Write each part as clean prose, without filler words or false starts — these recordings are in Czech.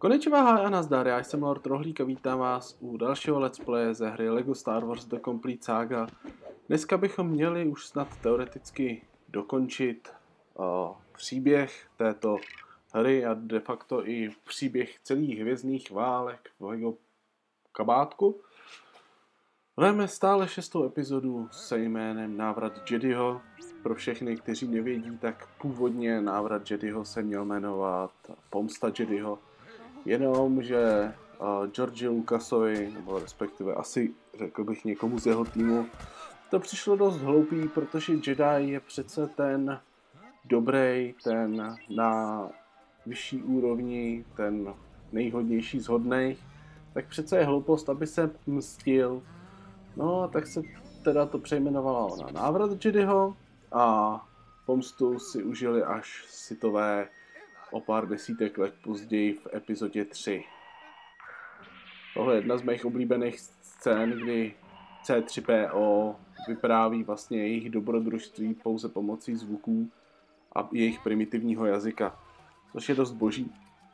Konnichiwa a nazdar, já jsem Lord Rohlík a vítám vás u dalšího let's playe ze hry LEGO Star Wars The Complete Saga. Dneska bychom měli už snad teoreticky dokončit příběh této hry a de facto i příběh celých hvězdných válek v LEGO kabátku. Hrajeme stále 6. epizodu se jménem Návrat Jediho. Pro všechny, kteří nevědí, tak původně Návrat Jediho se měl jmenovat Pomsta Jediho. Jenomže George Lucasovi, nebo respektive asi řekl bych někomu z jeho týmu, to přišlo dost hloupý, protože Jedi je přece ten dobrý, ten na vyšší úrovni, ten nejhodnější z hodných, tak přece je hloupost, aby se mstil. No, tak se teda to přejmenovalo na Návrat Jediho a pomstu si užili až Sithové o pár desítek let později v epizodě 3. Tohle je jedna z mých oblíbených scén, kdy C-3PO vypráví vlastně jejich dobrodružství pouze pomocí zvuků a jejich primitivního jazyka, což je dost boží.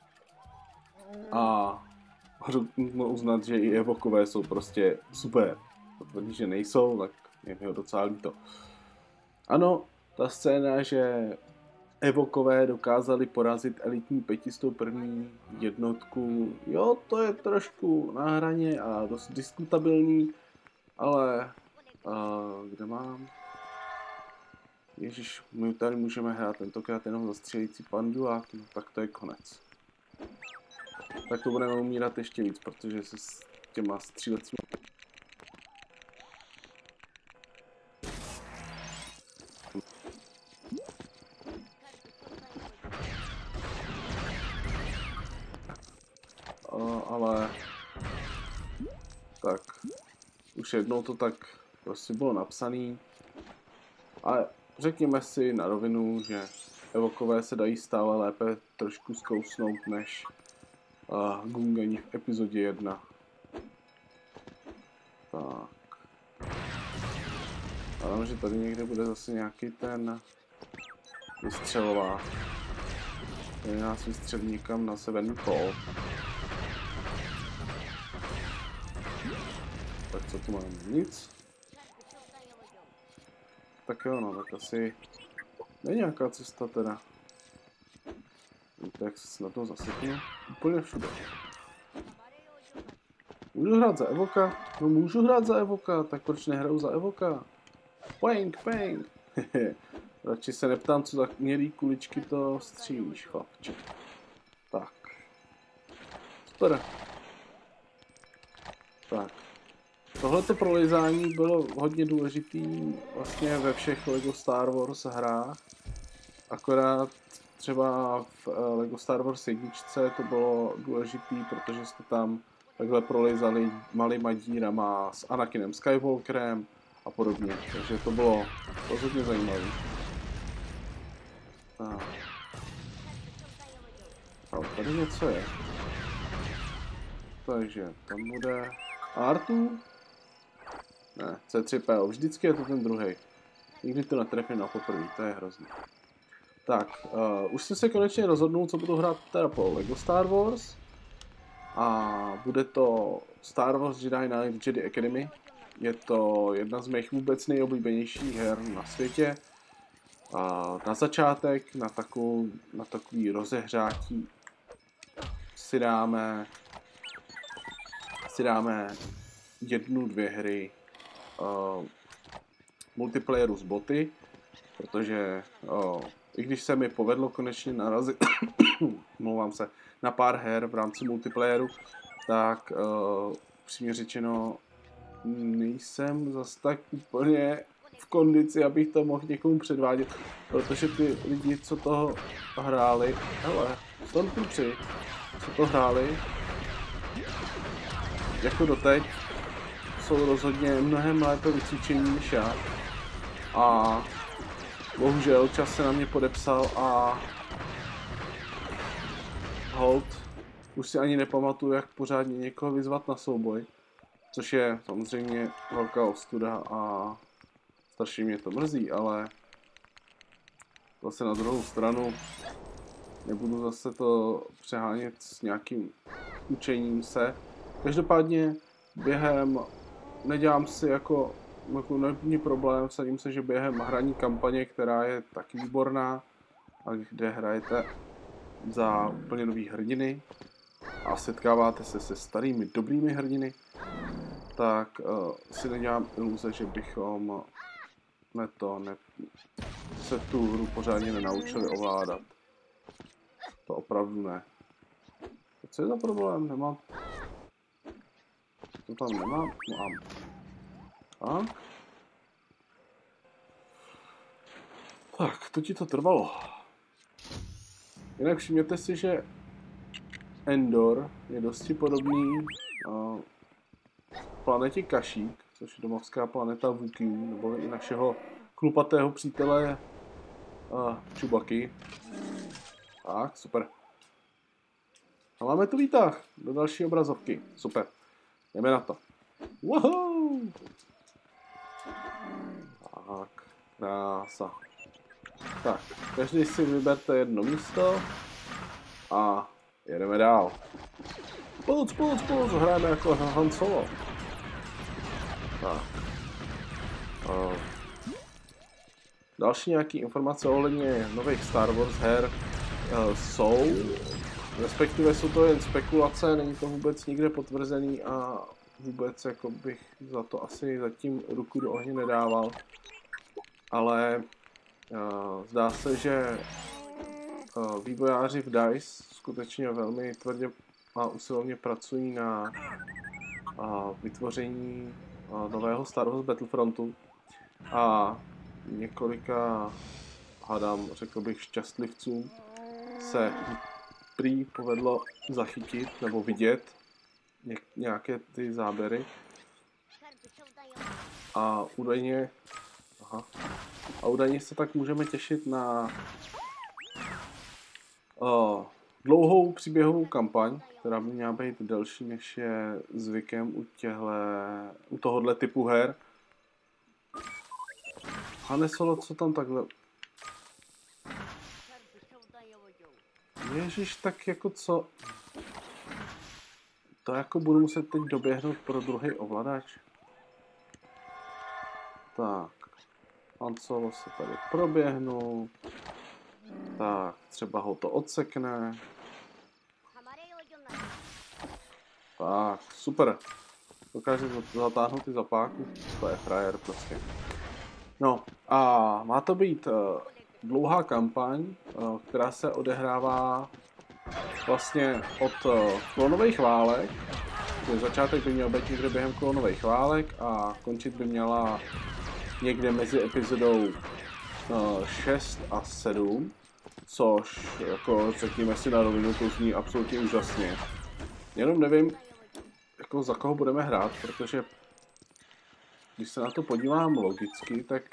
A můžu uznat, že i evokové jsou prostě super. Potvrdí, že nejsou, tak je mi ho docela líto. Ano, ta scéna, že evokové dokázali porazit elitní 501. jednotku, jo, to je trošku na hraně a dost diskutabilní, ale kde mám? Ježíš, my tady můžeme hrát tentokrát jenom za střelící panduák, no tak to je konec. Tak to budeme umírat ještě víc, protože se s těma střílecími ale tak už jednou to tak prostě bylo napsaný a řekněme si na rovinu, že evokové se dají stále lépe trošku zkousnout než Gungani v epizodě 1. Tak. A vím, že tady někde bude zase nějaký ten vystřelovák, který nás vystřelí někam na severní pól. Tak co tu máme? Nic. Tak jo, no, tak asi není nějaká cesta teda. Víte, jak se snadno zaseknu? Úplně všude. Můžu hrát za Evoka? No můžu hrát za Evoka, tak proč nehraju za Evoka? Pang, pang. Radši se neptám, co za mělý kuličky to střílíš, chlapče. Tak. Super. Tak. Tohleto prolezání bylo hodně důležitý vlastně ve všech LEGO Star Wars hrách. Akorát třeba v LEGO Star Wars 1 to bylo důležitý, protože jste tam takhle prolezali malýma dírama s Anakinem Skywalkerem a podobně. Takže to bylo rozhodně zajímavé. Tak. Ale tady něco je. Takže tam bude Artu. Ne, C-3PO, vždycky je to ten druhý. Nikdy to netrefím na poprvé, to je hrozný. Tak, už jsem se konečně rozhodnul, co budu hrát teda po LEGO Star Wars. A bude to Star Wars Jedi Knight Jedi Academy. Je to jedna z mých vůbec nejoblíbenějších her na světě. Na začátek, na takový rozehřátí si dáme 1-2 hry multiplayeru s boty, protože i když se mi povedlo konečně narazit mluvám se, na pár her v rámci multiplayeru, tak přímě řečeno nejsem zas tak úplně v kondici, abych to mohl někomu předvádět, protože ty lidi, co to hráli, hele, Stormtroopři, co to hráli, jako doteď, jsou rozhodně mnohem lépe vycvičení než já. A bohužel čas se na mě podepsal a hold, už si ani nepamatuju, jak pořádně někoho vyzvat na souboj, což je samozřejmě velká ostuda a strašně mě to mrzí, ale zase na druhou stranu nebudu zase to přehánět s nějakým učením se. Každopádně nedělám si jako není problém, vsadím se, že během hraní kampaně, která je taky výborná, a kde hrajete za úplně nový hrdiny a setkáváte se se starými dobrými hrdiny, tak si nedělám iluze, že bychom se tu hru pořádně nenaučili ovládat. To opravdu ne. Co je za problém? Nemám. To tam nemám? Mám. Tak, to ti to trvalo. Jinak všimněte si, že Endor je dosti podobný planetě Kashyyyk, což je domovská planeta Wookieů, nebo i našeho chlupatého přítele Chewbacky. Tak, super. A máme tu výtah do další obrazovky. Super. Jdeme na to. Wow! Tak, krása. Tak, každý si vyberte jedno místo a jedeme dál. Spolu, hrajeme jako Han Solo. Tak. Další nějaké informace ohledně nových Star Wars her jsou, respektive jsou to jen spekulace, není to vůbec nikde potvrzený a vůbec jako bych za to asi zatím ruku do ohně nedával. Ale zdá se, že vývojáři v DICE skutečně velmi tvrdě a usilovně pracují na vytvoření nového Star Wars Battlefrontu a několika, řekl bych, šťastlivcům se prý povedlo zachytit nebo vidět nějaké ty záběry a údajně se tak můžeme těšit na dlouhou příběhovou kampaň, která by měla být delší, než je zvykem u tohohle typu her. Han Solo, co tam takhle? Ježíš, tak jako co? To jako budu muset teď doběhnout pro druhý ovladač. Tak. Han Solo se tady proběhnul. Tak, třeba ho to odsekne. Tak, super. Dokáže zatáhnout ty zapáky. To je frajer prostě. No a má to být dlouhá kampaň, která se odehrává vlastně od klonových válek. Začátek by měl být někde během klonových válek a končit by měla někde mezi epizodou 6 a 7, což jako řekněme si na rovinu, to zní absolutně úžasně. Jenom nevím, jako za koho budeme hrát, protože když se na to podívám logicky, tak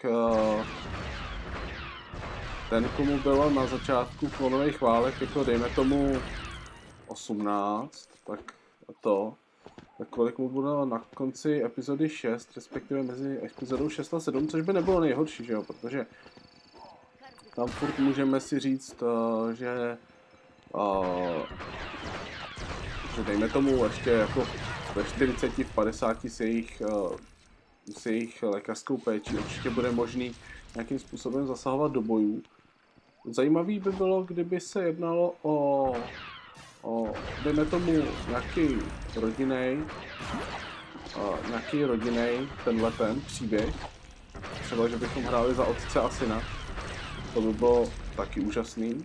ten, komu bylo na začátku klonových válek, jako dejme tomu 18, tak kolik mu bylo na konci epizody 6, respektive mezi epizodou 6 a 7, což by nebylo nejhorší, že jo, protože tam furt můžeme si říct, že dejme tomu ještě jako ve 40, v 50 s jejich lékařskou péčí určitě bude možný nějakým způsobem zasahovat do bojů. Zajímavý by bylo, kdyby se jednalo o dejme tomu nějaký rodinný tenhle příběh. Třeba, že bychom hráli za otce a syna. To by bylo taky úžasný.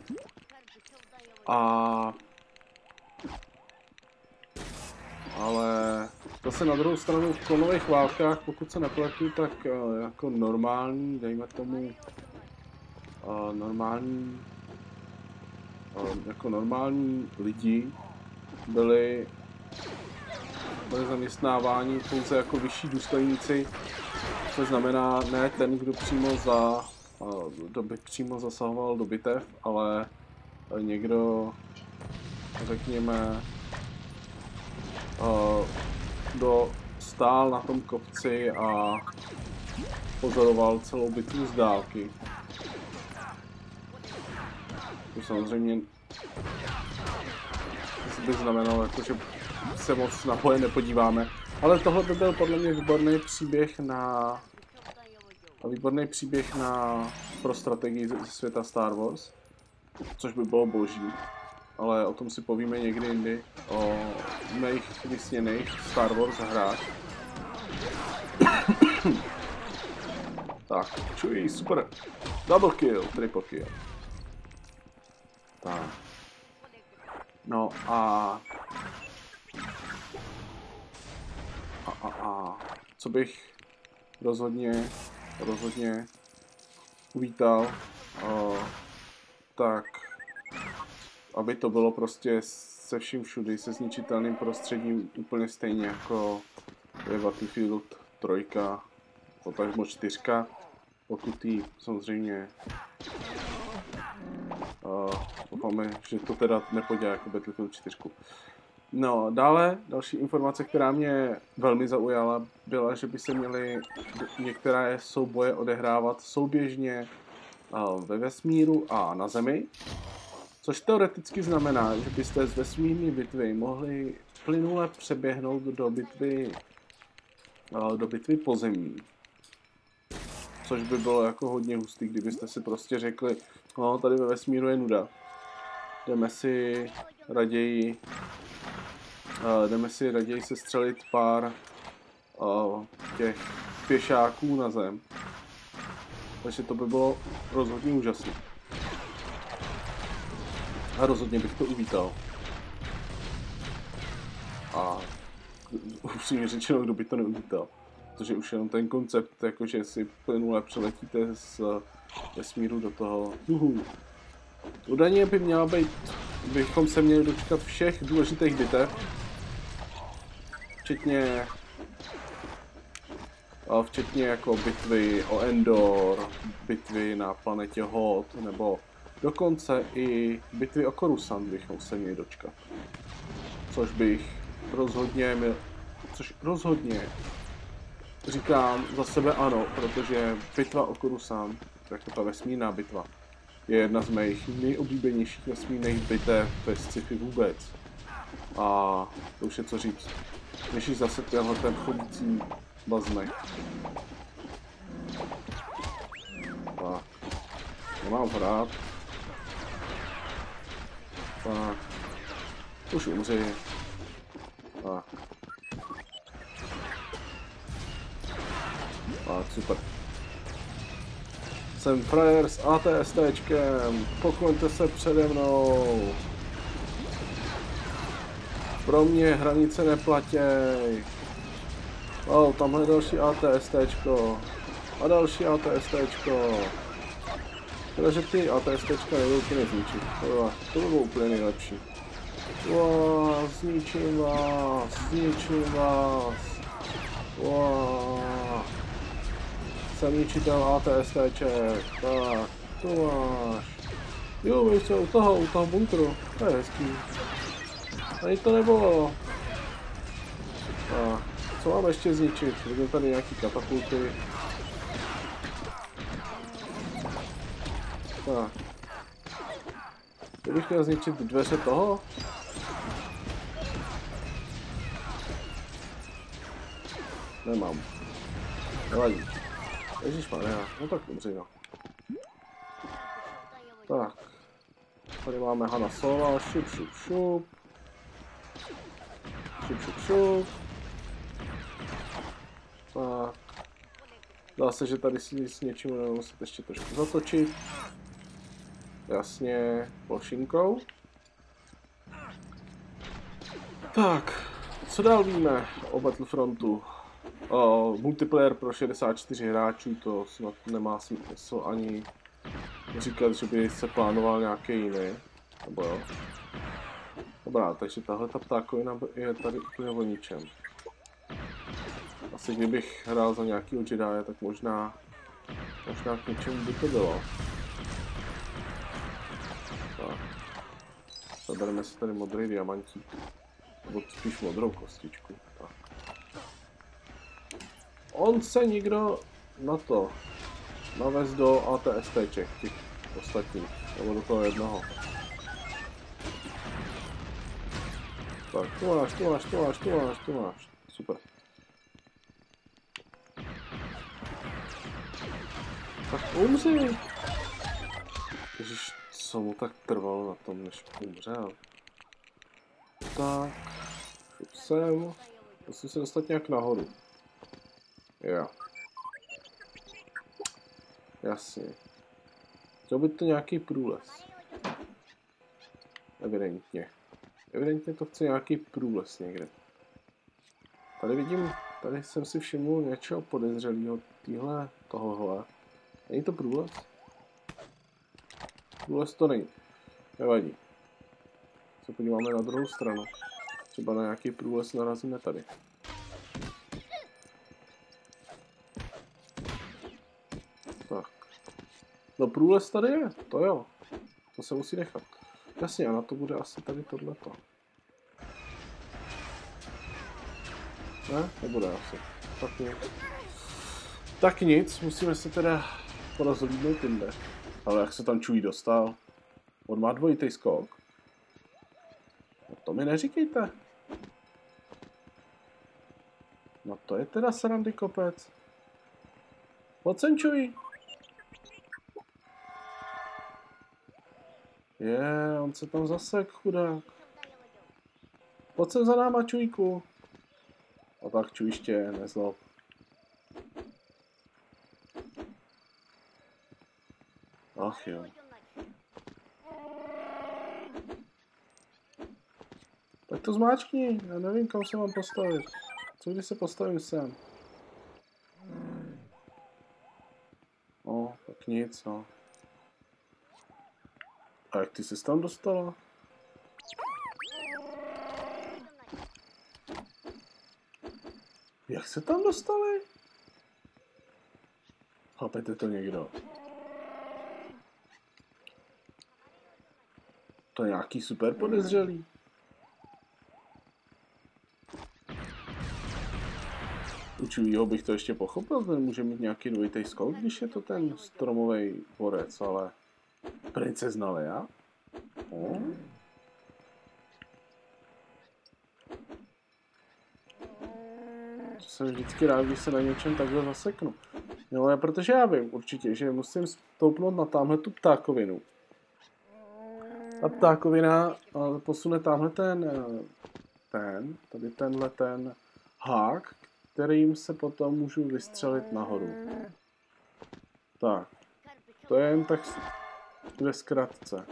Ale zase na druhou stranu v klonových válkách, pokud se nepletu, tak jako normální, dejme tomu normální lidi byli zaměstnáváni pouze jako vyšší důstojníci, což znamená ne ten, kdo přímo zasahoval do bitev, ale někdo, řekněme, kdo stál na tom kopci a pozoroval celou bitvu z dálky. To samozřejmě To by znamenalo, jako, že se moc na boje nepodíváme. Ale tohle by byl podle mě výborný příběh pro strategii ze světa Star Wars. Což by bylo boží. Ale o tom si povíme někdy jindy. O mých vysněných Star Wars hrách. Tak, čuji, super. Double kill, triple kill. Tak. No a co bych rozhodně uvítal, tak aby to bylo prostě se vším všudy, se zničitelným prostředím úplně stejně jako je Battlefield 3, potažmo 4, pokud jí samozřejmě doufáme, že to teda nepodělá jako Battlefield 4. No, další informace, která mě velmi zaujala, byla, že by se měly některé souboje odehrávat souběžně ve vesmíru a na Zemi, což teoreticky znamená, že byste z vesmírné bitvy mohli plynule přeběhnout do bitvy pozemní. Což by bylo jako hodně hustý, kdybyste si prostě řekli, no tady ve vesmíru je nuda. Jdeme si raději sestřelit pár těch pěšáků na zem. Takže to by bylo rozhodně úžasné. A rozhodně bych to uvítal. A upřímně řečeno, kdo by to neuvítal. Protože už jenom ten koncept, jakože si plynule přeletíte z vesmíru do toho. Údajně by měla být, bychom se měli dočkat všech důležitých bitev, včetně jako bitvy o Endor, bitvy na planetě Hoth, nebo dokonce i bitvy o Coruscant bychom se měli dočkat. Což rozhodně říkám za sebe ano, protože bitva o Coruscant, jako ta vesmírná bitva, je jedna z mých nejoblíbenějších vesmírných bitev ve sci-fi vůbec. A to už je co říct. Než zase ten chodící bazmek. Tak. Nemám hrát. Tak. Už umři. Tak. Tak, super. Jsem frajer s ATSTčkem. Pokloňte se přede mnou. Pro mě hranice neplatěj. Tamhle je další ATSTčko. A další ATSTčko. Takže ty ATSTčka nejdou úplně zničit. To by bylo úplně nejlepší. Zničím vás. Jsem ničitel ATSTček. Tak, to máš. Jo, my jsme u toho bunkru. To je hezký. Ani to nebylo. Tak, co máme ještě zničit? Vidím tady nějaký katapulty. Tak. Kdybych chtěl zničit dveře toho? Nemám. Nevadí. Ježišmarja, no tak dobře, no. Tak. Tady máme Hana Solo, šup. Šup. Tak. Dá se, že tady si s něčím budeme muset ještě trošku zatočit. Jasně, plošinkou. Tak, co dál víme o Battlefrontu? Multiplayer pro 64 hráčů, to snad nemá smysl ani říkat, že by se plánoval nějaký jiný. Nebo jo. Dobrá, takže tahle ta ptákovina je tady úplně o ničem. Asi kdybych hrál za nějakýho Jedi, tak možná k něčemu by to bylo. Tak. Zabereme si tady modrý diamantík. Nebo spíš modrou kostičku. Tak. On se nikdo na to navez do ATSTček, těch ostatních, nebo do toho jednoho. Tak, tu máš. Super. Tak umři. Ježiš, co mu tak trvalo na tom, než umřel. Tak, šup sem. Musím se dostat nějak nahoru. Jo. Jasně. Chtěl by to nějaký průles. Evidentně. Evidentně to chce nějaký průles někde. Tady vidím, tady jsem si všiml něčeho podezřelého. Tohohle. Není to průles? Průles to není. Nevadí. Se podíváme na druhou stranu. Třeba na nějaký průles narazíme tady. Tak. No průles tady je, to jo. To se musí nechat. Jasně, a na to bude asi tady tohleto. Ne? Nebude asi. Tak nic. Tak nic, musíme se teda porozhlídnout jinde. Ale jak se tam Chewie dostal? On má dvojitý skok. No to mi neříkejte. No to je teda srandy kopec. Pojď sem, Chewie. On se tam zasek, chudák. Pojď sem za náma, Chewiku. A tak čujiště, nezlob. Ach jo. Tak to zmáčkni, já nevím, kam se mám postavit. Co když se postavím sem? No, tak nic, no. A jak ty jsi tam dostala? Jak se tam dostali? Chápete to někdo? To je nějaký super podezřelý. U Chewieho bych to ještě pochopil, ten může mít nějaký dvojitý skok, když je to ten stromový borec, ale princezna Leia? To jsem vždycky rád, když se na něčem takhle zaseknu. No ale protože já vím určitě, že musím stoupnout na tamhle tu ptákovinu. Ta ptákovina posune tamhle tady tenhle hák, kterým se potom můžu vystřelit nahoru. Tak, to je jen tak ve zkratce.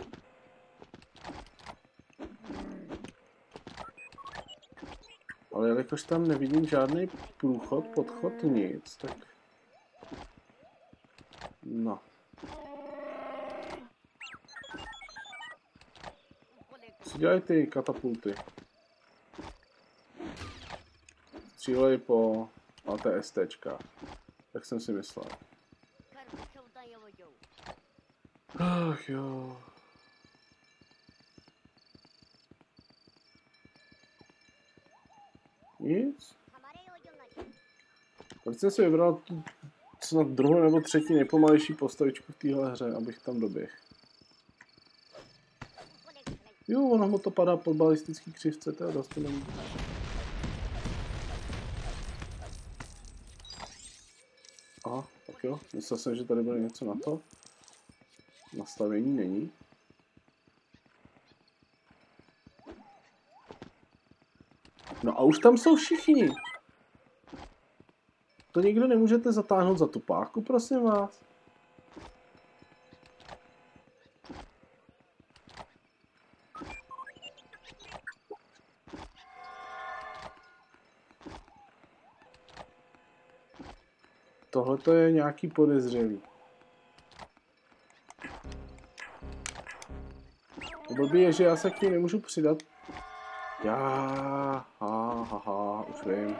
Ale jelikož tam nevidím žádný průchod, podchod, nic, tak... No. Co dělají ty katapulty? Střílej po ATSTčkách. Tak jsem si myslel. Ach jo. Nic. Proč jsem si vybral tu snad druhou nebo třetí nejpomalejší postavičku v téhle hře, abych tam doběhl. Jo, ono mu to padá pod balistický křivce, to je dost nevím. Aha, tak jo, myslel jsem, že tady bude něco na to. Nastavení není. No a už tam jsou všichni. To nikdo nemůžete zatáhnout za tu páku, prosím vás. Tohle to je nějaký podezřelý. Blbý je, že já se k ní nemůžu přidat. Už vím.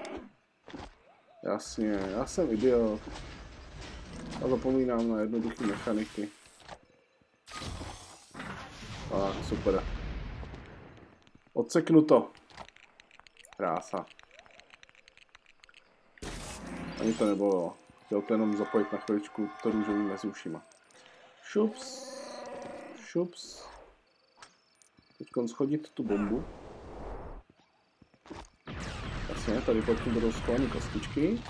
Jasně, já jsem idiot. A zapomínám na jednoduché mechaniky. Tak, super. Odseknu to. Krása. Ani to nebylo. Chtěl to jenom zapojit na chviličku to růžový mezi ušima. Šups. Šups. Teď schodit tu bombu. Jasně, tady pod tím budou schované kostičky.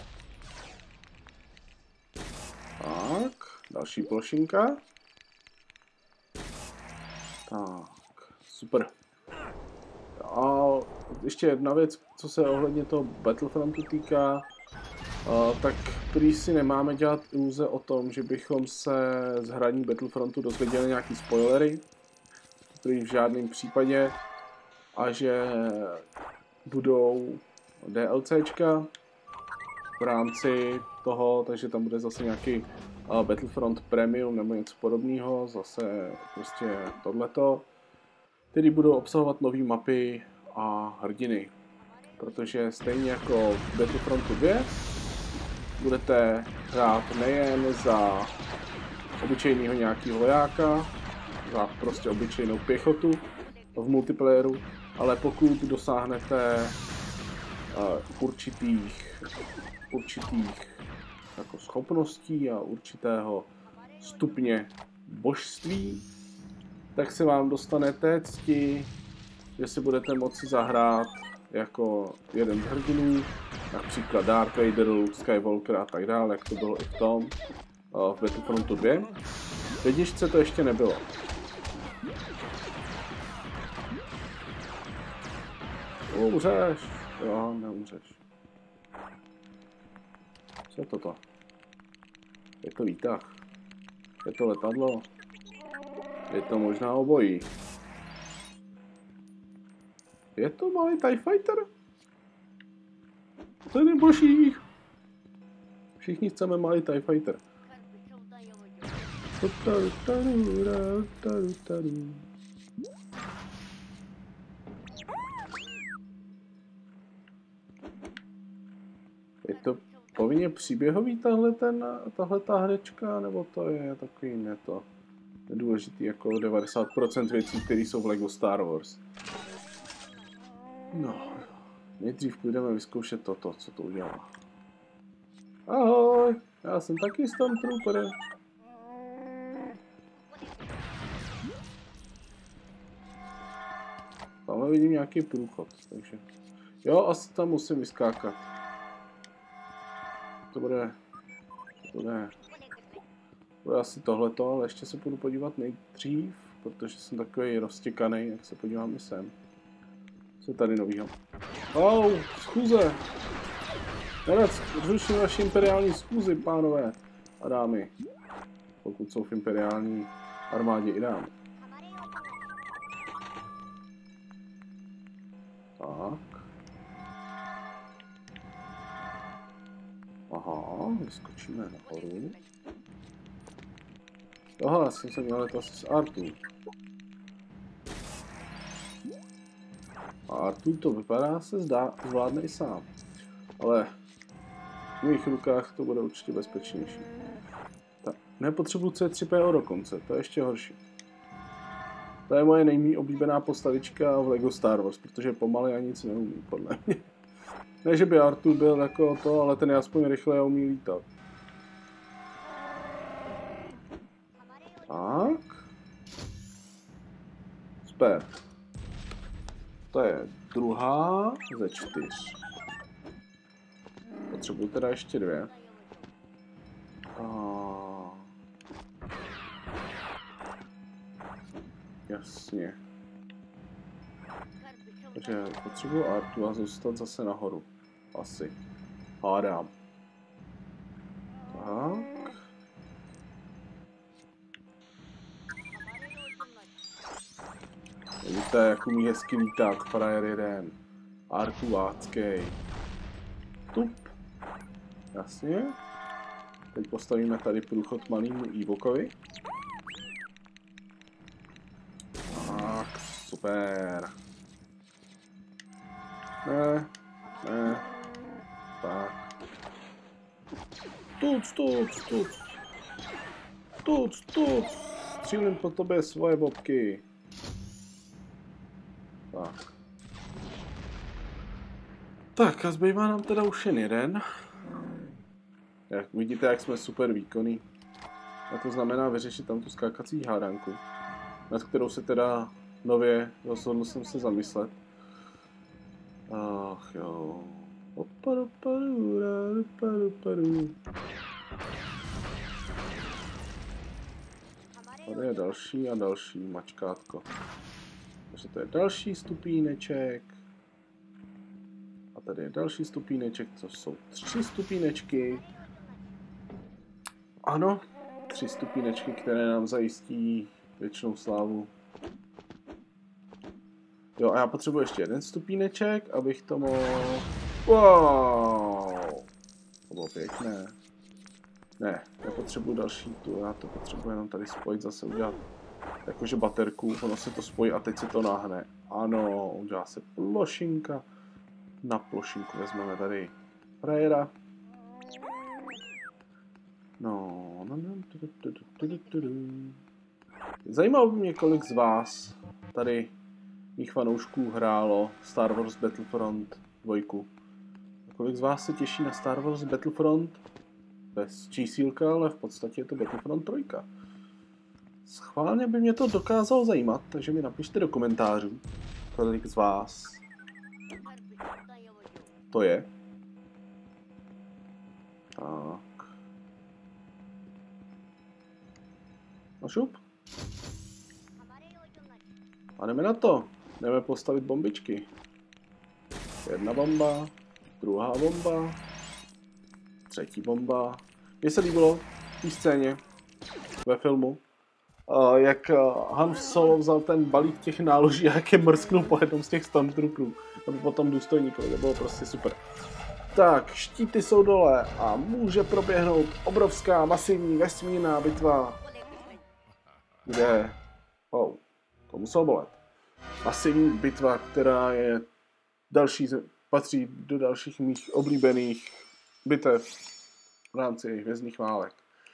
Tak, další plošinka. Tak, super. A ještě jedna věc, co se ohledně toho Battlefrontu týká, tak prý si nemáme dělat iluze o tom, že bychom se z hraní Battlefrontu dozvěděli nějaký spoilery, prý v žádném případě, a že budou DLCčka v rámci toho, takže tam bude zase nějaký Battlefront Premium nebo něco podobného, zase prostě tohleto, který budou obsahovat nové mapy a hrdiny, protože stejně jako v Battlefrontu 2 budete hrát nejen za obyčejného nějakého vojáka, za prostě obyčejnou pěchotu v multiplayeru, ale pokud dosáhnete určitých jako schopností a určitého stupně božství, tak se vám dostanete cti, že si budete moci zahrát jako jeden z hrdinů, například Darth Vader, Luke Skywalker a tak dále, jak to bylo i v tom, v Battlefrontu 2. V jedničce to ještě nebylo. Umřeš. Jo, neumřeš. Co je toto? Je to výtah. Je to letadlo. Je to možná obojí. Je to malý TIE Fighter? To je boží. Všichni chceme malý TIE Fighter. Je to povinně příběhový tahle ta hračka, nebo to je takový nedůležitý jako 90% věcí, které jsou v LEGO Star Wars. No, nejdřív půjdeme vyzkoušet toto, co to udělá. Ahoj, já jsem taky Stormtrooper. Tamhle vidím nějaký průchod, takže... Jo, asi tam musím vyskákat. To bude asi tohleto, ale ještě se budu podívat nejdřív, protože jsem takový roztěkaný, jak se podívám i sem. Co je tady novýho? Schůze! Nerad zruším vaši imperiální schůzi, pánové a dámy. Pokud jsou v imperiální armádě i dámy. Tak. Aha, vyskočíme nahoru. Aha, já jsem se měl letat asi s Artu. A Artu to vypadá, se zvládne i sám. Ale v mých rukách to bude určitě bezpečnější. Tak, nepotřebuji C3PO dokonce, to je ještě horší. To je moje nejméně oblíbená postavička v LEGO Star Wars, protože pomaly ani nic neumí, podle mě. Ne, že by Artu byl jako to, ale ten je aspoň rychle a umí lítat. Tak. Spare. To je druhá ze 4. Potřebuji teda ještě 2. Jasně. Takže potřebuji Artu a zůstat zase nahoru. Asi. Hádám. Tak. Vidíte, jak umí hezky lítat frajer jeden. Artu láckej. Tup. Jasně. Teď postavíme tady průchod malýmu Ewokovi. Tak, super. Ne. Tak. Tuc. Střílím po tobě svoje bobky. Tak. Tak a zbývá nám teda už jen jeden. Jak vidíte, jak jsme super výkonní. A to znamená vyřešit tam tu skákací hádanku, nad kterou se teda nově rozhodl jsem se zamyslet. Ach jo. Tady je další a další mačkátko. Takže to je další stupíneček. A tady je další stupíneček, co jsou 3 stupínečky. Ano, 3 stupínečky, které nám zajistí věčnou slávu. Jo, a já potřebuji ještě 1 stupíneček, abych to mohl... Wow! To bylo pěkné. Ne, nepotřebuji další tu, já to potřebuji jenom tady spojit, zase udělat jakože baterku, ono se to spojí a teď se to náhne. Ano, udělá se plošinka. Na plošinku vezmeme tady frajera. Zajímalo by mě, kolik z vás tady mých fanoušků hrálo Star Wars Battlefront 2. Kolik z vás se těší na Star Wars Battlefront? Bez čísílka, ale v podstatě je to Battlefront 3. Schválně by mě to dokázalo zajímat, takže mi napište do komentářů, kolik z vás to je. Tak. No šup. A jdeme na to. Jdeme postavit bombičky. 1 bomba, 2. bomba, 3. bomba. Mně se líbilo v té scéně ve filmu, jak Han Solo vzal ten balík těch náloží a jak je mrsknul po jednom z těch Stormtrooperů. Nebo potom důstojníkovi, to bylo prostě super. Tak, štíty jsou dole a může proběhnout obrovská, masivní vesmírná bitva. Kde? Oh, to muselo bolet. Masivní bitva, která je patří do dalších mých oblíbených bitev v rámci Hvězdných válek.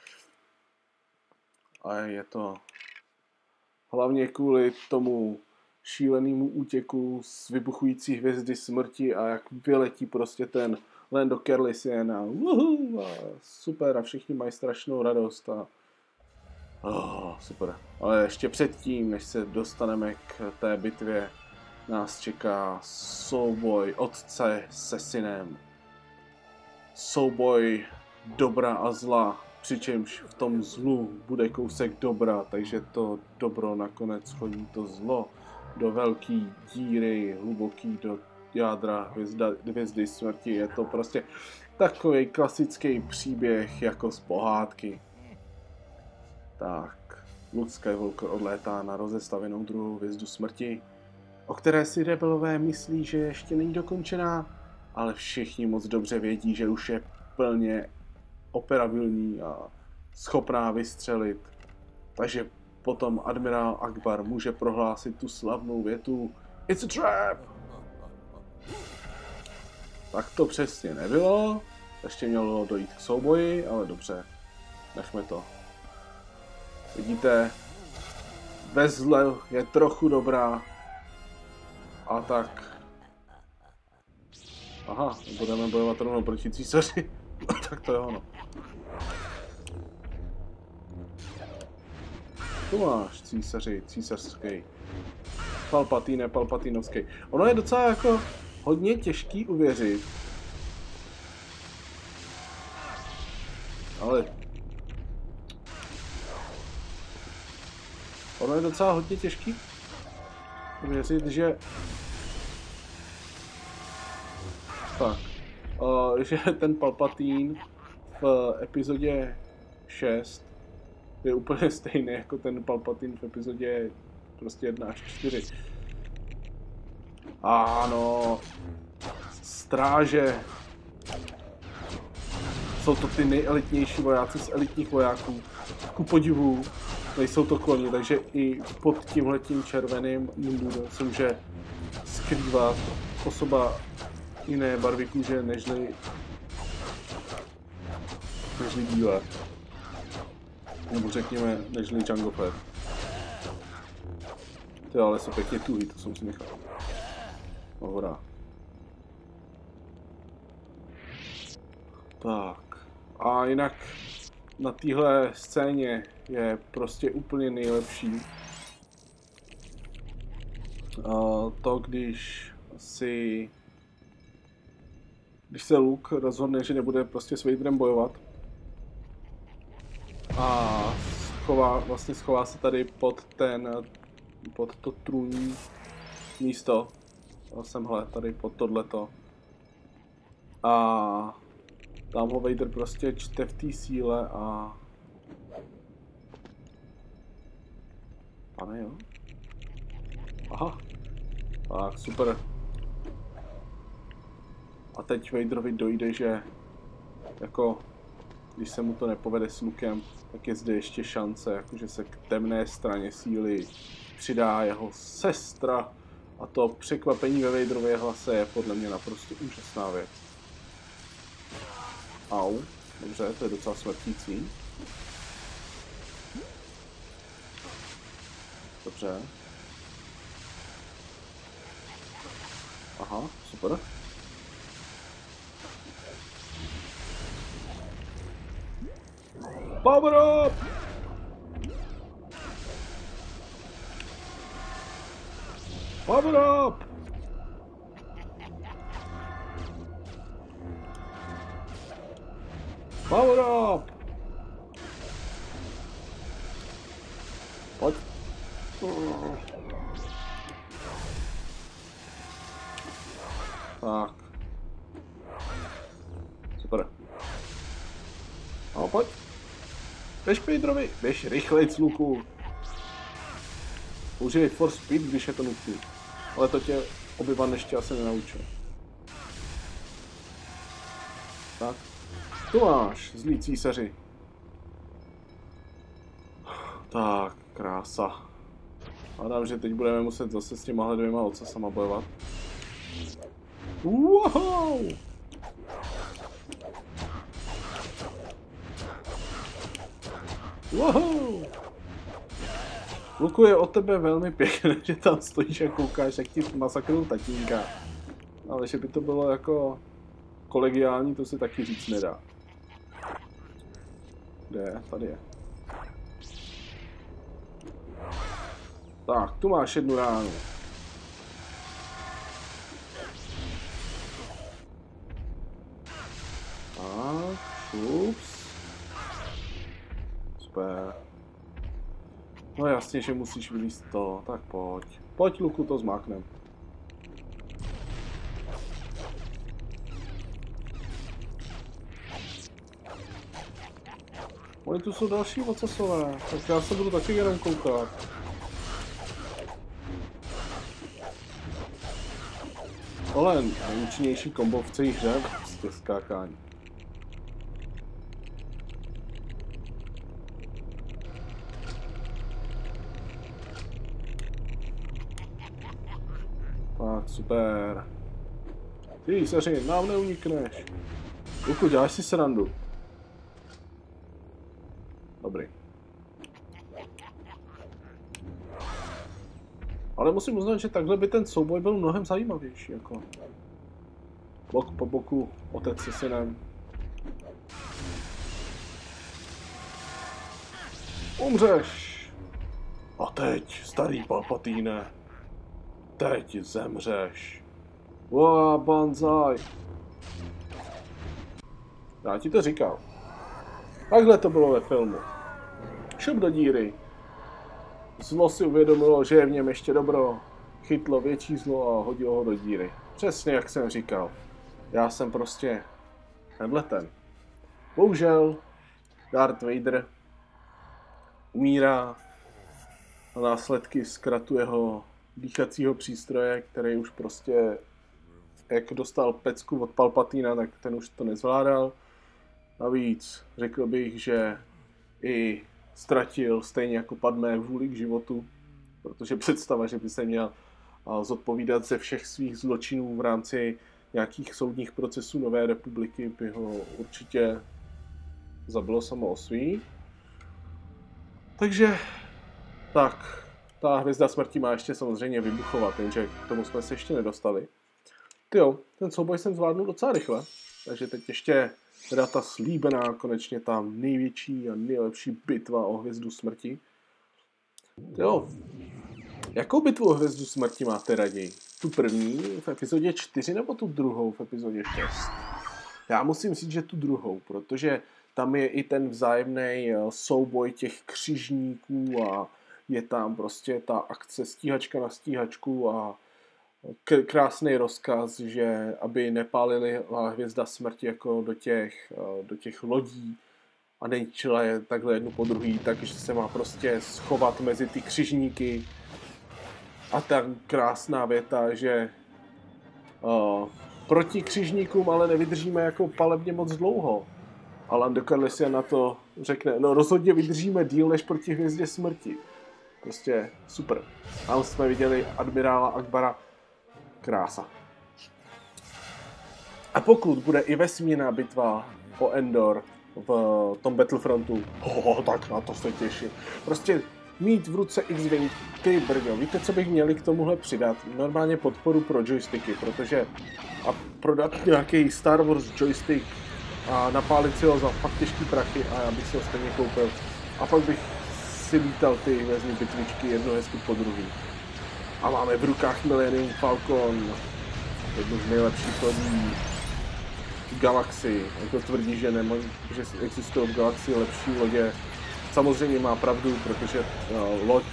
A je to hlavně kvůli tomu šílenému útěku z vybuchující hvězdy smrti a jak vyletí prostě ten Lando Calrissian a super a všichni mají strašnou radost a super. Ale ještě předtím, než se dostaneme k té bitvě, nás čeká souboj otce se synem. Souboj dobra a zla, přičemž v tom zlu bude kousek dobra, takže to dobro nakonec chodí to zlo do velký díry, hluboký do jádra hvězdy smrti. Je to prostě takový klasický příběh jako z pohádky. Tak, Luke Skywalker odlétá na rozestavěnou druhou hvězdu smrti, o které si rebelové myslí, že ještě není dokončená, ale všichni moc dobře vědí, že už je plně operabilní a schopná vystřelit. Takže potom admirál Akbar může prohlásit tu slavnou větu It's a trap! Tak to přesně nebylo, ještě mělo dojít k souboji, ale dobře, nechme to. Vidíte, bez zle je trochu dobrá a tak. Aha, budeme bojovat rovnou proti císaři. Tak to je ono. Tu máš císaři, císařský. Palpatine, palpatinovský. Ono je docela jako hodně těžký uvěřit. Ale ono je docela hodně těžký uvěřit, že tak, že ten Palpatine v epizodě 6 je úplně stejný jako ten Palpatine v epizodě prostě 1 až 4. Ano, stráže. Jsou to ty nejelitnější vojáci z elitních vojáků. Ku podivu, nejsou to kloni, takže i pod tímhletím červeným mundurem se může skrývat osoba jiné barvy kůže nežli bílé. Nebo řekněme, nežli Jango Fett. Ty ale jsou pěkně tuhý, to jsem si nechal. No voda. Tak. A jinak na téhle scéně je prostě úplně nejlepší to, když si když se Luke rozhodne, že nebude prostě s Vaderem bojovat. A schová se tady pod to trůní místo. Semhle, tady pod tohleto. A tam ho Vader prostě čte v té síle a... Pane jo? Aha. Tak, super. A teď Vaderovi dojde, že jako když se mu to nepovede s Lukem, tak je zde ještě šance, jakože se k temné straně síly přidá jeho sestra. A to překvapení ve Vaderově hlase je podle mě naprosto úžasná věc. Au, dobře, to je docela smrtící. Dobře. Aha, super. Power up! Power up! Power up! Pojď. Tak. Super. No, pojď. Běž k Vaderovi, běž rychlejc, Luku. Použij force speed, když je to nutné. Ale to tě Obi-Wan ještě asi nenaučil. Tak. Tu máš, zlí císaři. Tak, krása. Hádám, že teď budeme muset zase s těmahle dvěma ocasama bojovat. Wow! Wow! Luku, je od tebe velmi pěkné, že tam stojíš a koukáš, jak ti masakrují tatínka. Ale že by to bylo jako kolegiální, to se taky říct nedá. Kde je? Tady je. Tak, tu máš jednu ránu. Tak, ups. Super. No jasně, že musíš vylízt to, tak pojď. Pojď, Luku, to zmáknem. Oni tu jsou další ocasové, tak já se budu taky jenom koukat. Ale nejúčinnější kombo v celé hře, prostě skákání. Tak, super. Ty, seři, nám neunikneš. Luku, děláš si srandu. Dobrý. Ale musím uznat, že takhle by ten souboj byl mnohem zajímavější, jako. Bok po boku, otec se synem. Umřeš! A teď, starý Palpatine. Teď zemřeš. Wow, banzai. Já ti to říkal. Takhle to bylo ve filmu. Šup do díry. Zlo si uvědomilo, že je v něm ještě dobro. Chytlo větší zlo a hodilo ho do díry. Přesně jak jsem říkal. Já jsem prostě tenhle ten. Bohužel Darth Vader umírá a následky zkratu jeho dýchacího přístroje, který už prostě, jak dostal pecku od Palpatina, tak ten už to nezvládal. Navíc řekl bych, že i ztratil stejně jako Padmé vůli k životu, protože představa, že by se měl zodpovídat ze všech svých zločinů v rámci nějakých soudních procesů Nové republiky, by ho určitě zabilo samo o svý. Takže tak, ta hvězda smrti má ještě samozřejmě vybuchovat, jenže k tomu jsme se ještě nedostali. Tyjo, ten souboj jsem zvládnul docela rychle, takže teď ještě teda ta slíbená, konečně ta největší a nejlepší bitva o hvězdu smrti. Jo, jakou bitvu o hvězdu smrti máte raději? Tu první v epizodě 4 nebo tu druhou v epizodě 6? Já musím říct, že tu druhou, protože tam je i ten vzájemný souboj těch křižníků a je tam prostě ta akce stíhačka na stíhačku a krásný rozkaz, že aby nepálili hvězda smrti jako do těch lodí a neničila je takhle jednu po druhý, takže se má prostě schovat mezi ty křižníky. A ta krásná věta, že proti křižníkům ale nevydržíme jako palebně moc dlouho. A Lando Calrissian na to řekne, no rozhodně vydržíme díl než proti hvězdě smrti. Prostě super. Tam jsme viděli admirála Akbara. Krása. A pokud bude i vesmírná bitva o Endor v tom Battlefrontu, tak na to se těším. Prostě mít v ruce X-Wing, ty brďo, víte, co bych měli k tomuhle přidat? Normálně podporu pro joysticky, protože a prodat nějaký Star Wars joystick a napálit si ho za fakt těžký prachy a já bych si ho stejně koupil. A pak bych si lítal ty hvězdní bitvičky jedno hezky po druhý. A máme v rukách Millennium Falcon, jednu z nejlepších lodí v galaxii. Jako tvrdí, že existují v galaxii lepší lodě. Samozřejmě má pravdu, protože loď,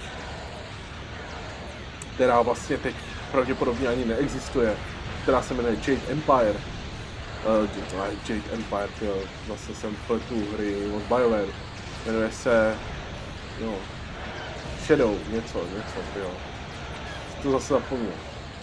která vlastně teď pravděpodobně ani neexistuje, která se jmenuje Jade Empire. Jade Empire, tyjo, vlastně jsem pletu hry od BioWare. Jmenuje se Shadow, něco, tyjo. To zase zapomněl.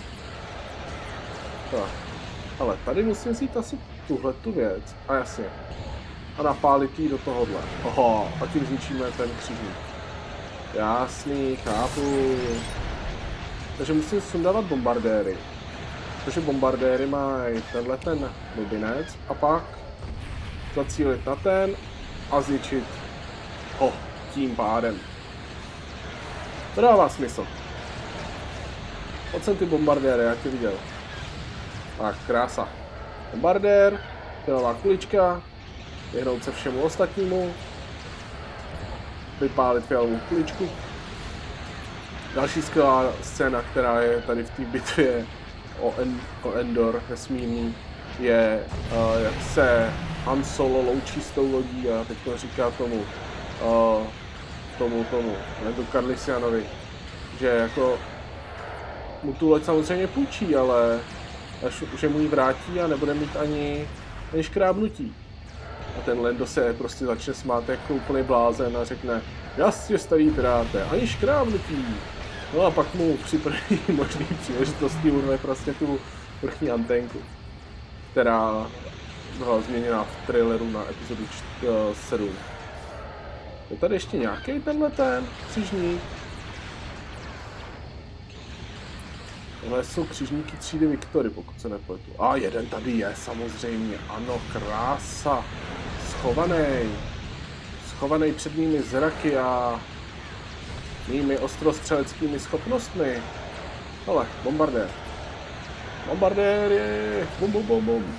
Tak. Ale tady musím vzít asi tuhletu věc. A jasně. A napálit jí do tohohle. Oho, a tím zničíme ten křižník. Jasný, chápu. Takže musím sundávat bombardéry. Protože bombardéry mají tenhle ten blbinec a pak zacílit na ten a zničit ho tím pádem. To dává smysl. Pojď sem ty bombardéry, jak tě viděl. Tak, krása. Bombardér, fialová kulička, vyhnout se všemu ostatnímu, vypálit fialovou kuličku. Další skvělá scéna, která je tady v té bitvě o Endor vesmírný, je, jak se Han Solo loučí s tou lodí a teď to říká tomu Lando Calrissianovi, že jako mu tu loď samozřejmě půjčí, ale že mu ji vrátí a nebude mít ani škrábnutí. A ten Lando se prostě začne smát jako úplný blázen a řekne, jasně starý piráte, ani škrábnutí. No a pak mu při první možný příležitosti urve prostě tu vrchní anténku, která byla změněna v traileru na epizodu 7. Je tady ještě nějaký tenhle křižník? Tohle jsou křižníky třídy Victory, pokud se nepletu. A jeden tady je, samozřejmě. Ano, krása. Schovaný před mými zraky a mými ostrostřeleckými schopnostmi. Hele, bombardér. Bombardér je... Bum, bum, bum, bum.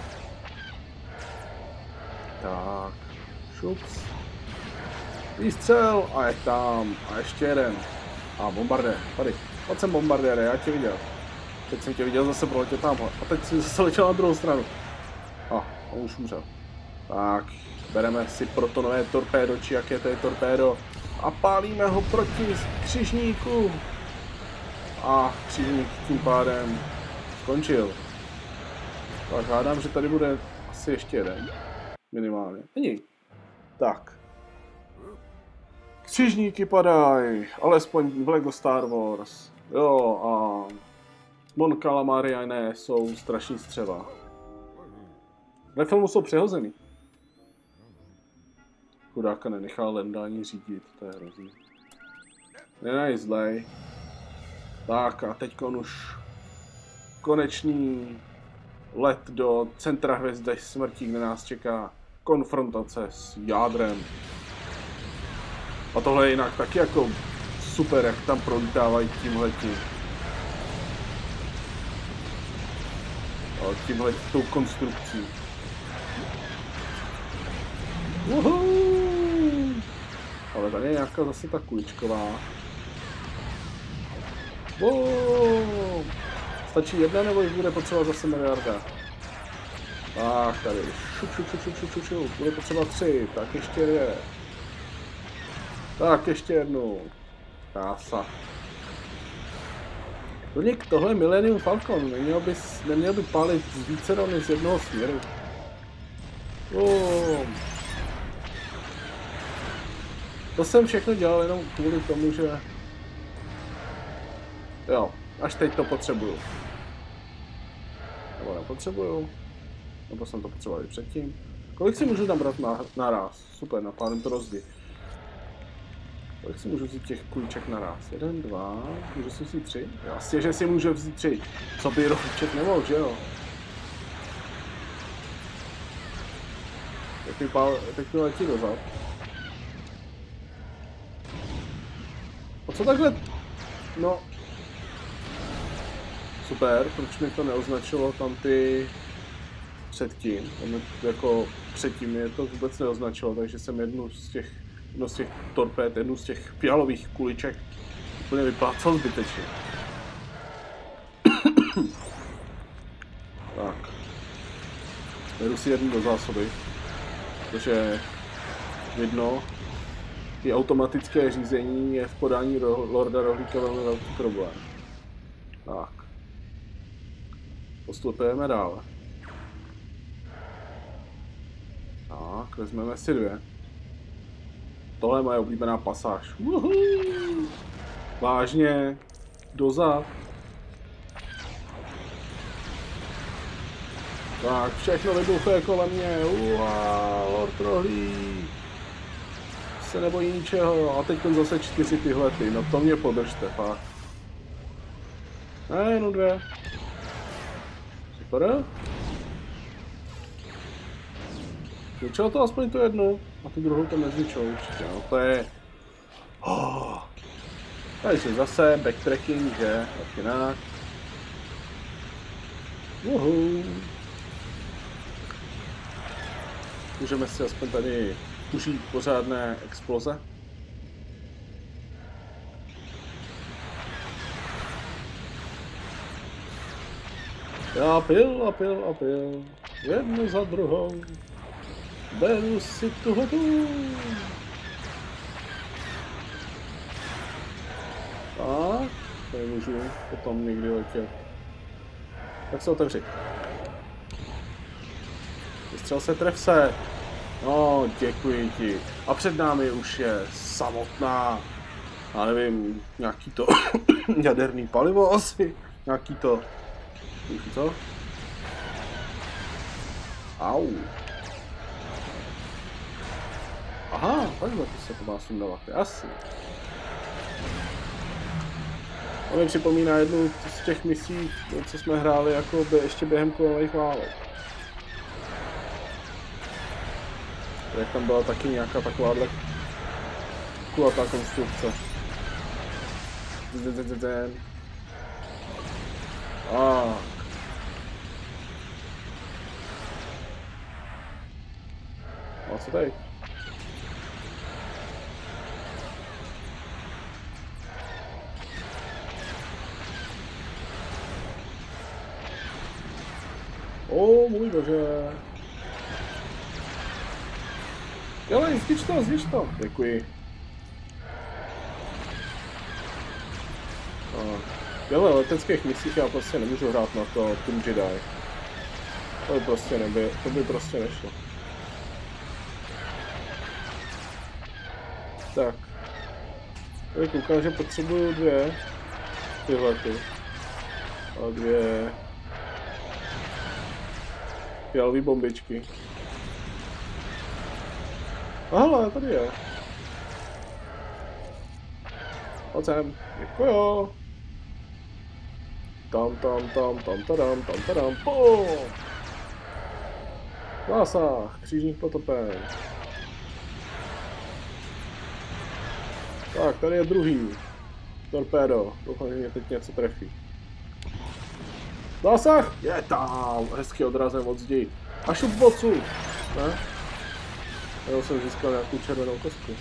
Tak. Šups. Výstřel a je tam. A ještě jeden. A bombardér. Tady. Pojď sem bombardére, já tě viděl. Teď jsem tě viděl zase proletět tamhle. A teď si zase letěl na druhou stranu. A on už umřel. Tak, bereme si protonové torpédo, či jaké to je torpédo. A pálíme ho proti křižníku. A křižník tím pádem skončil. Tak hádám, že tady bude asi ještě jeden. Minimálně. Není. Tak. Křižníky padají, alespoň v LEGO Star Wars. Jo, a Mon Calamari a ne, jsou strašný střeva. Ve filmu jsou přehozený. Chudáka nenechá Landa ani řídit, to je hrozný. Ne, zlej. Tak a teď už konečný let do centra hvězdy smrti, kde nás čeká konfrontace s jádrem. A tohle je jinak taky jako super, jak tam prolítávají tímhletím. Tou konstrukcí. Uhuu. Ale tady je nějaká zase ta kuličková. Stačí jedna, nebo jich bude potřeba zase miliarda? Tak, tady. Šup. Bude potřeba 3, tak ještě 2. Tak, ještě jednu. Krása. Donik, tohle je Millennium Falcon, neměl by pálit z více než z jednoho směru. To jsem všechno dělal jenom kvůli tomu, že... Jo, až teď to potřebuju. Nebo nepotřebuju. Nebo jsem to potřeboval i předtím. Kolik si můžu nabrat naraz? Super, napálím to rozdíl. Kolik si můžu vzít těch kulíček naraz? 1, 2, můžu si vzít 3? Jasně, že si můžu vzít 3. Co by rohlíček nemohl, že jo? Teď mi letí dozad. A co takhle? No. Super, proč mi to neoznačilo tam ty předtím? Jako předtím mě to vůbec neoznačilo, takže jsem jednu z těch torpéd, jednu z těch fialových kuliček úplně vyplácal zbytečně. Tak. Vedu si jednu do zásoby, protože vidno, i automatické řízení je v podání Lorda Rohlíka velmi velký problém. Tak. Postupujeme dále. Tak, vezmeme si 2. Tohle je moje oblíbená pasáž. Vážně. Dozad. Tak, všechno vybuchuje kolem mě. Lord Rohlík. Se nebojí ničeho. A teď zase 4 tyhle ty. No to mě podržte, fakt. Ne, jenom 2. Super. Zničilo to aspoň tu jednu. A tu druhou to nezničilo určitě. No to je... Takže zase backtracking, že? Tak jinak. Můžeme si aspoň tady užít pořádné exploze. Já pil. Jednu za druhou. Beru si tu. Tak, tady můžu potom někdy letět. Tak se otevři. Vystřel se, tref se. No, děkuji ti. A před námi už je samotná, já nevím, nějaký to jaderný palivo asi. Nějaký to... Co? Au. Aha, takhle to se to má sundávat, jasně. To mi připomíná jednu z těch misí, co jsme hráli jako ještě během kolových válek. Jak tam byla taky nějaká takováhle kulatá konstrukce. A co tady? O, můj bože. Dělej, znič to. Děkuji. V leteckých misích já prostě nemůžu hrát na to Team Jedi. To by prostě nešlo. Tak. Tady koukám, že potřebuju 2 tyhlety. A 2 fialové bombičky. Aha, tady je. Pojď sem. Děkuju. Tam, tadam, pum. Zásah, křížník potopen. Tak, tady je druhý. Torpédo. Doufám, že mě teď něco trefí. Zásah! Je tam! Hezky odrazem od zdi. A šup bocu! Ne? Já jsem získal nějakou červenou kostku.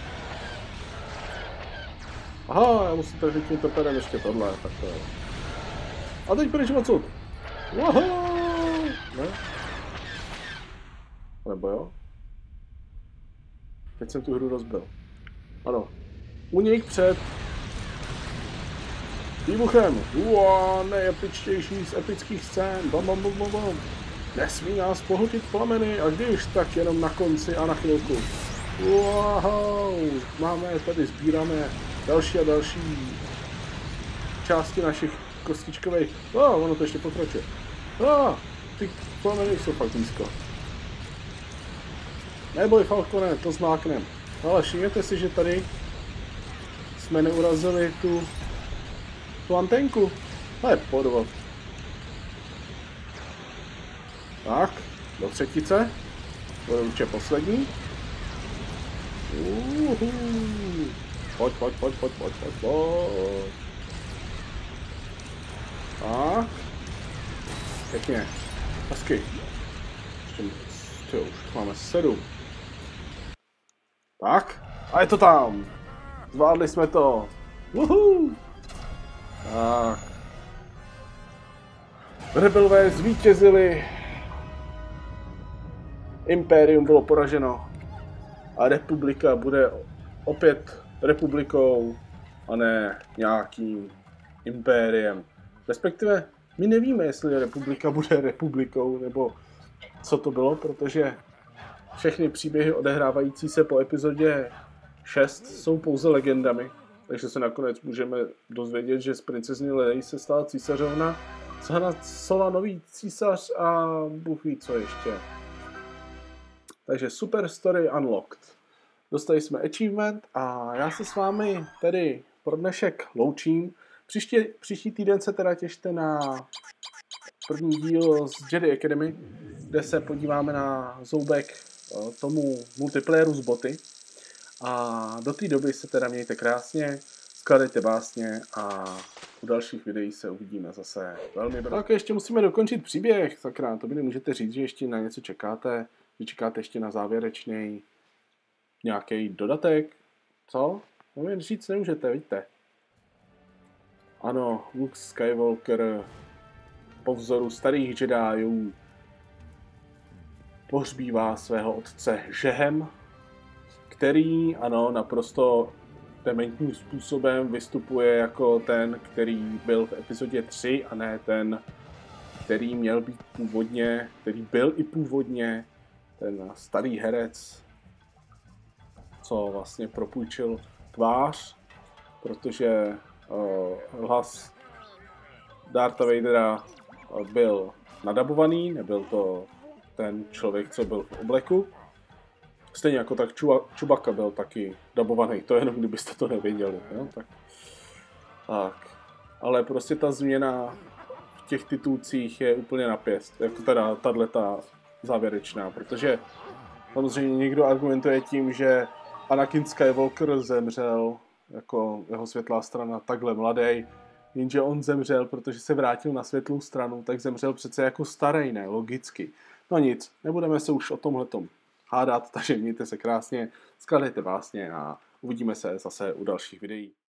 Aha, já musím trefit tím torpédem ještě tohle, tak to je. A teď pryč odsud! Wahoo! Ne? Nebo jo? Teď jsem tu hru rozbil. Ano. Unik před výbuchem. Nejepičtější z epických scén. Bam, bam, bam, bam, bam. Nesmí nás pohltit plameny, a když, tak jenom na konci a na chvilku. Wow, tady sbíráme další a další části našich kostičkových. Ono to ještě pokračuje. Ty plameny jsou fakt nízko. Neboj, Falcone, to zmáknem. Ale všimněte si, že tady jsme neurazili tu antenku. To je podvod. Tak, do třetice. Bude určitě poslední. Pojď. Tak. Pěkně. Hezky. Ještě už máme 7. Tak. A je to tam. Zvládli jsme to. Tak. Rebelové zvítězili. Impérium bylo poraženo. A republika bude opět republikou a ne nějakým impériem. Respektive my nevíme, jestli republika bude republikou, nebo co to bylo, protože všechny příběhy odehrávající se po epizodě 6 jsou pouze legendami. Takže se nakonec můžeme dozvědět, že z princezny Leia se stala císařovna, z Han Sola nový císař a Bůh ví co ještě. Takže super story unlocked. Dostali jsme achievement a já se s vámi tedy pro dnešek loučím. Příští týden se teda těšte na první díl z Jedi Academy, kde se podíváme na zoubek tomu multiplayeru z boty. A do té doby se teda mějte krásně, skládejte básně a u dalších videí se uvidíme zase velmi brzo. Tak ještě musíme dokončit příběh, sakra, to by nemůžete říct, že ještě na něco čekáte, že čekáte ještě na závěrečný nějaký dodatek, co? No říct nemůžete, vidíte. Ano, Luke Skywalker po vzoru starých Jediů pohřbívá svého otce žehem, který, ano, naprosto dementním způsobem vystupuje jako ten, který byl v epizodě 3 a ne ten, který měl být původně, který byl i původně ten starý herec, co vlastně propůjčil tvář, protože hlas Dartha Vadera byl nadabovaný, nebyl to ten člověk, co byl v obleku. Stejně jako tak Chewbacca byl taky dabovaný, to jenom kdybyste to nevěděli. Jo? Tak. Ale prostě ta změna v těch titulcích je úplně na pěst, jako teda tato závěrečná, protože samozřejmě někdo argumentuje tím, že Anakin Skywalker zemřel jako jeho světlá strana takhle mladý, jenže on zemřel, protože se vrátil na světlou stranu, tak zemřel přece jako starý, ne, logicky. No nic, nebudeme se už o tomhletom hádat, takže mějte se krásně, skládejte básně a uvidíme se zase u dalších videí.